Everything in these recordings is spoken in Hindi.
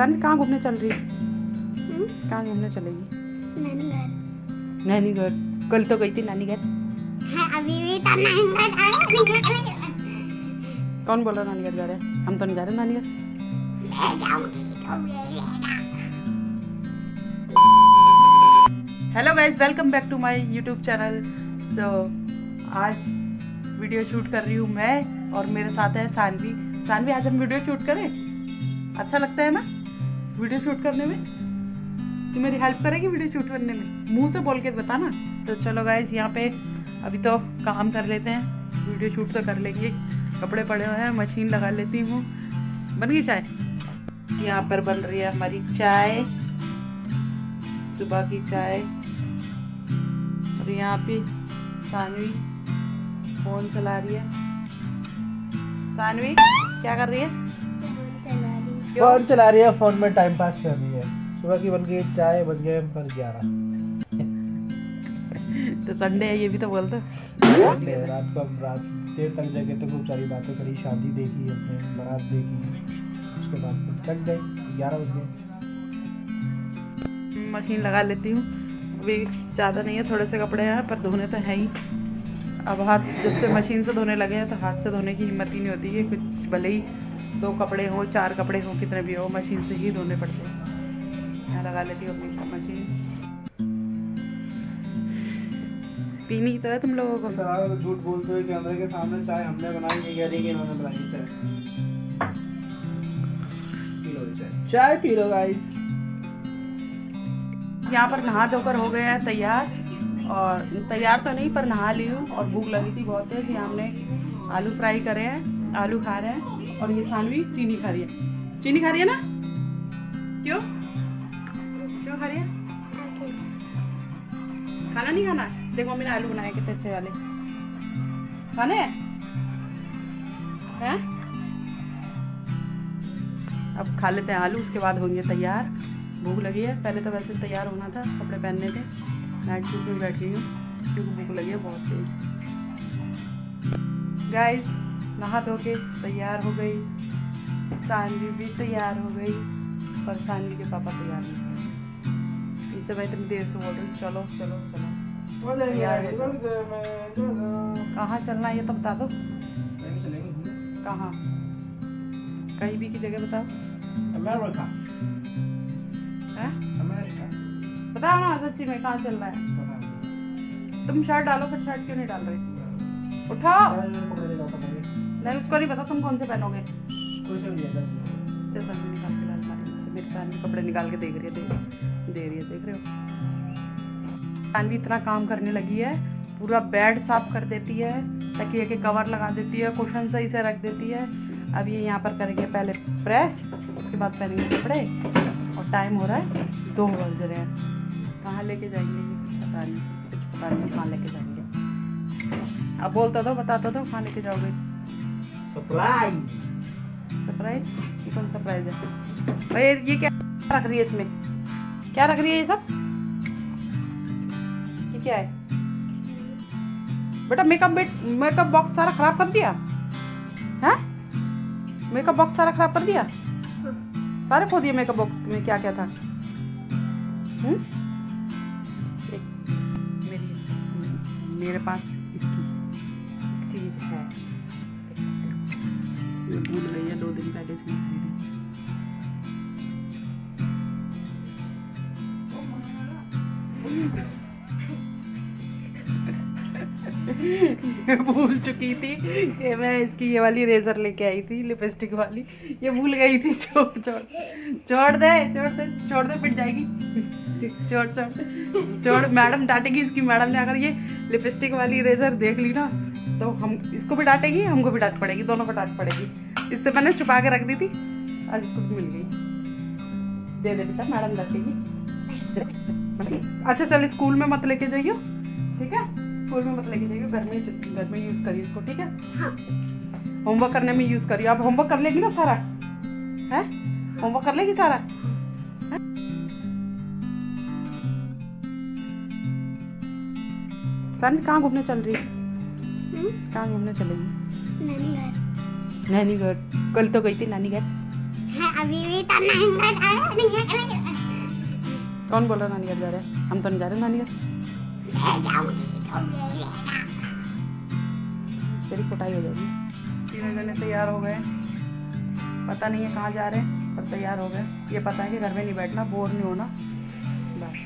सानवी कहाँ घूमने चल रही है? कहाँ घूमने चलेगी? नानी घर। नानी घर? कल तो गई थी नानी घर। अभी भी तो नानी घर। कौन बोला नानी घर जा रहे हैं? हम तो नहीं जा रहे नानी घर। Hello guys, welcome back to my YouTube channel. So आज वीडियो शूट कर रही हूँ मैं और मेरे साथ है सानवी। सानवी, आज हम वीडियो शूट करें? अच्छा लगता है ना वीडियो शूट करने में? तू मेरी हेल्प करेगी वीडियो शूट करने में? मुंह से बोल के बता ना। तो चलो गाइज, यहाँ पे अभी तो काम कर लेते हैं, वीडियो शूट तो कर लेंगे। कपड़े पड़े हुए हैं, मशीन लगा लेती हूँ। बन गई चाय? यहाँ पर बन रही है हमारी चाय, सुबह की चाय। और यहाँ पे सानवी फोन चला रही है। सानवी क्या कर रही है? फोन चला रही है, फोन में टाइम पास कर रही है। सुबह की बन गई चाय, बज गए पर 11। तो संडे है, ये भी तो बोल दो। रात को रात देर तक जगे तो खूब सारी बातें करी, शादी देखी, अपने बारात देखी, उसके बाद फिर चक गए, 11 बज गए। मशीन लगा लेती हूँ। अभी ज़्यादा नहीं है, थोड़े से कपड़े हैं पर धोने तो है ही। अब हाथ जब से मशीन से धोने लगे हैं तो हाथ से धोने की हिम्मत ही नहीं होती है। कुछ भले ही 2 कपड़े हो, 4 कपड़े हो, कितने भी हो, मशीन से ही धोने पड़ते हैं। यहाँ लगा लेती हूँ अपनी मशीन। पीनी तो है तुम लोगों को? सारा झूठ बोलते हुए कैमरे के सामने चाय हमने बनाई, नहीं कह रही कि इन्होंने बनाई चाय। पी लो चाय, चाय पी लो गाइस। यहाँ पर नहा धोकर हो गया है तैयार, और तैयार तो नहीं पर नहा ली हूँ। और भूख लगी थी बहुत तेज। यहाँ हमने आलू फ्राई करे हैं, आलू खा रहे हैं। और ये सानवी चीनी खा रही है। चीनी खा रही है ना? क्यों क्यों खा रही है? खाना नहीं खाना? देखो मम्मी ने आलू बनाए कितने अच्छे वाले। खाने हैं? अब खा लेते हैं आलू, उसके बाद होंगे तैयार। भूख लगी है, पहले तो वैसे तैयार होना था, कपड़े पहनने थे। नाइट सूट में बैठ गई हूँ क्योंकि भूख लगी है बहुत तेज। गाइस, नहा धो के तैयार हो गई। सानवी भी तैयार हो गई, पर सानवी के पापा तैयार नहीं हुए। इनसे मैं इतनी देर से बोल रही हूँ चलो चलो चलो। कहाँ चलना है ये तो बता दो। कहाँ? कहीं भी की जगह बताओ। अमेरिका। अमेरिका बताओ ना सच्ची में कहाँ चल रहा है? तुम शर्ट डालो, फिर शर्ट क्यों नहीं डाल रहे? उठाओ। नहीं, उसको नहीं पता तुम कौन से पहनोगे। जैसा भी निकाल के लाल मारी से मेरे सानवी कपड़े निकाल के देख रही है, दे रही है, देख रहे हो? सानवी इतना काम करने लगी है, पूरा बेड साफ कर देती है, तकिए के कवर लगा देती है, कुशन सही से रख देती है। अब ये यहाँ पर करेंगे पहले प्रेस, उसके बाद पहनेंगे कपड़े। और टाइम हो रहा है 2 बज रहे हैं। कहाँ लेके जाएंगे ये पता नहीं, कुछ पता नहीं कहाँ लेके जाएंगे। अब बोलता दो, बताता दो कहाँ लेके जाओगे। सरप्राइज। सरप्राइज? ये कौन सरप्राइज है भाई? ये क्या रख रही है इसमें? क्या रख रही है ये सब? ये क्या है बेटा? मेकअप बॉक्स सारा खराब कर दिया है? मेकअप बॉक्स सारा खराब कर दिया? सारे खो दिए। मेकअप बॉक्स में क्या क्या था? मेरे पास इसकी चीज है, भूल गई है 2 दिन पहले से। भूल चुकी थी कि मैं इसकी ये वाली रेजर लेके आई थी, लिपस्टिक वाली। ये भूल गई थी। छोड़ दे पिट जाएगी। छोड़ मैडम डांटेगी इसकी। मैडम ने अगर ये लिपस्टिक वाली रेजर देख ली ना तो हम इसको भी डांटेगी, हमको भी डांट पड़ेगी, दोनों को डांट पड़ेगी। इससे मैंने छुपा के रख दी थी, आज इसको भी मिल गई। दे बेटा, मैडम डांटेगी। अच्छा चल, स्कूल में मत लेके जाइयो, ठीक है? स्कूल में मत लेके जाइए, घर में यूज करिए इसको, ठीक है? हाँ। होमवर्क करने में यूज करिए। अब होमवर्क कर लेगी ना सारा? है? होमवर्क कर लेगी सारा? सानवी कहाँ घूमने चल रही है? कहाँ घूमने चलेगी? नानी घर। नानी घर? कल तो गई थी नानी घर। अभी भी तो नहीं बैठा है, नहीं निकलेगा। कौन बोल रहा नानी घर जा रहे हैं? हम तो नहीं जा रहे नानी घर। ले जाऊंगी तो ले लेना। तेरी कुटाई हो जाएगी। तीनों जने तैयार हो गए, पता नहीं है कहाँ जा रहे हैं पर तैयार हो गए। ये पता है कि घर में नहीं बैठना, बोर नहीं होना बस।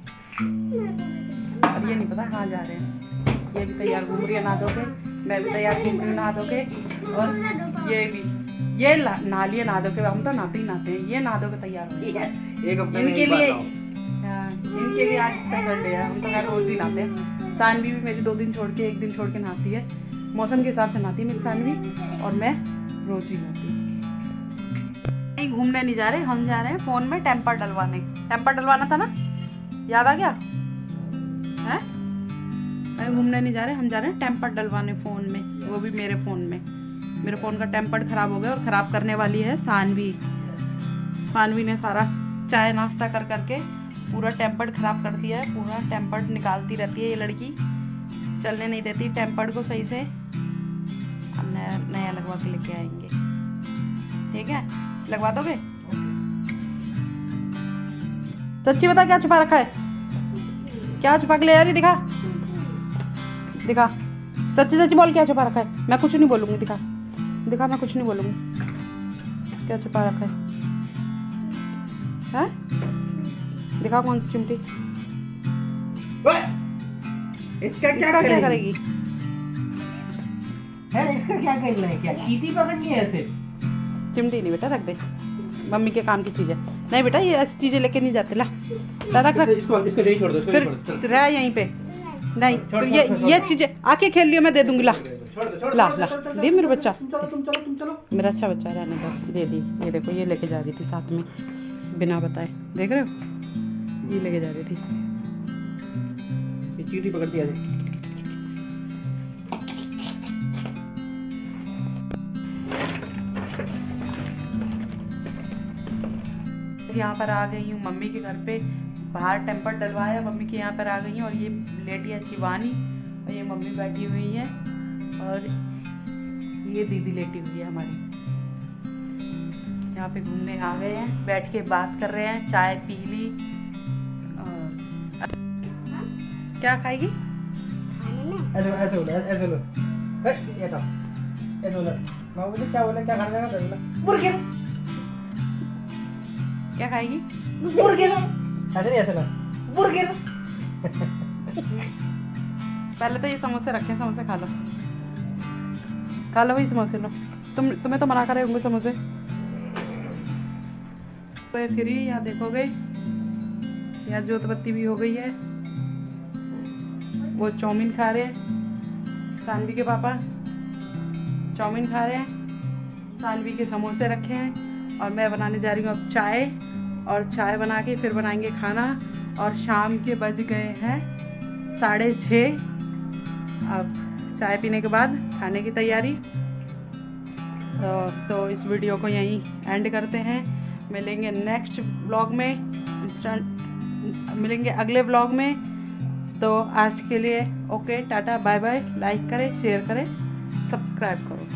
और ये नहीं पता कहाँ जा रहे हैं। ये भी तैयार घूम रही है नहा धो के, मैं भी तैयार घूम रही हूँ नहा धो के, और ये भी ये नहा लिए नहा धो के। हम तो नहाते ही नहाते हैं, ये नहा धो के तैयार हो गए। इनके लिए इनके लिए आज स्पेशल डे है। हम तो खैर रोज ही नहाते हैं। सानवी भी मेरी 2 दिन छोड़ के 1 दिन छोड़ के नहाती है, मौसम के हिसाब से नहाती है मेरी सानवी, और मैं रोज ही नहाती हूँ। कहीं घूमने नहीं जा रहे, हम जा रहे हैं फोन में टेम्पर डलवाने। टेम्पर डलवाना था ना, याद आ गया है? कहीं घूमने नहीं जा रहे, हम जा रहे हैं टेम्पर डलवाने फोन में, वो भी मेरे फोन में। मेरे फोन का टेम्पर खराब हो गया और खराब करने वाली है सानवी। सानवी ने सारा चाय नाश्ता कर करके पूरा टेम्पर्ड खराब कर दिया है। पूरा टेम्पर्ड निकालती रहती है ये लड़की, चलने नहीं देती टेम्पर्ड को सही से। अब नया लगवा के लेके आएंगे, ठीक है? लगवा दोगे? सच्ची बता, क्या छुपा रखा है? क्या छुपा के ले जा रही? दिखा दिखा, सच्ची सच्ची बोल, क्या छुपा रखा है? मैं कुछ नहीं बोलूंगी, दिखा दिखा, मैं कुछ नहीं बोलूंगी। क्या छुपा रखा है? दिखा कौन सी चिमटी? इसका क्या करेगी? है इसका क्या करना है? क्या चींटी पकड़नी है ऐसे? चिमटी नहीं बेटा, रख दे, मम्मी के काम की चीज है। नहीं बेटा, ये ऐसी चीजें लेके नहीं जाते। ला रख रख, इसको यहीं छोड़ दो, फिर रह यहीं पे। नहीं फिर ये चीजें आके खेल लियो, मैं दे दूंगी। ला ला ला, दे मेरा बच्चा, तुम चलो। मेरा अच्छा बच्चा, रहने दो, दे दी। ये देखो, ये लेके जा रही थी साथ में बिना बताए, देख रहे हो? ये लेके जा रही थी, ये चींटी पकड़ती है ऐसे। यहाँ पर आ गई हूँ मम्मी के घर पे। बाहर टेम्पर डलवाया, मम्मी के यहाँ पर आ गई हूँ, और ये लेटी है शिवानी, और ये मम्मी बैठी हुई है, और ये दीदी लेटी हुई है हमारी। यहाँ पे घूमने आ गए हैं, बैठ के बात कर रहे हैं, चाय पी ली। क्या खाएगी? ऐसे ऐसे बोलो, ऐसे बोलो, ये काम ऐसे बोलो। माँ मुझे क्या बोला, क्या खाने का? बोला बुर्गर। क्या खाएगी? बुर्गर। ऐसे नहीं, ऐसे ना, बुर्गर। पहले तो ये समोसे रखे, समोसे खा लो, खा लो वही समोसे लो। तुम्हें तो मना कर रहे होंगे समोसे। तो फिर यहाँ देखोगे, यहाँ जोत बत्ती भी हो गई है। वो चाउमीन खा रहे हैं, सानवी के पापा चाउमीन खा रहे हैं, सानवी के समोसे रखे हैं, और मैं बनाने जा रही हूँ अब चाय। और चाय बना के फिर बनाएंगे खाना। और शाम के बज गए हैं 6:30। अब चाय पीने के बाद खाने की तैयारी। तो इस वीडियो को यहीं एंड करते हैं। मिलेंगे नेक्स्ट व्लॉग में, मिलेंगे अगले व्लॉग में। तो आज के लिए okay, tata bye bye. Like करें, शेयर करें, सब्सक्राइब करो।